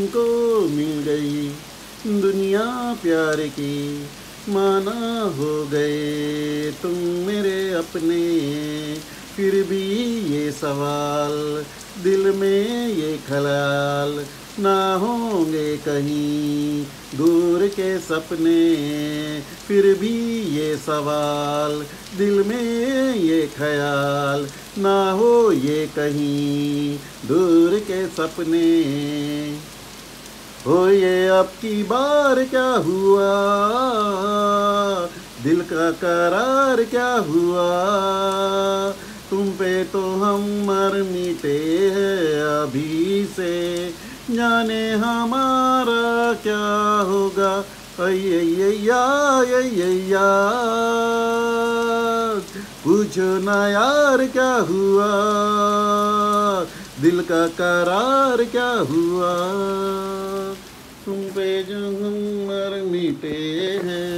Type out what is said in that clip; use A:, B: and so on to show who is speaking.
A: तुमको मिल गई दुनिया प्यार की, माना हो गए तुम मेरे अपने। फिर भी ये सवाल दिल में ये ख्याल, ना होंगे कहीं दूर के सपने। फिर भी ये सवाल दिल में ये ख्याल, ना हो ये कहीं दूर के सपने। हो ये अब की बार क्या हुआ, दिल का करार क्या हुआ। तुम पे तो हम मर मिटे हैं अभी से, जाने हमारा क्या होगा। अय्या अय्या, पूछो ना यार क्या हुआ, दिल का करार क्या हुआ। तुम पे जो हम मर मिटे हैं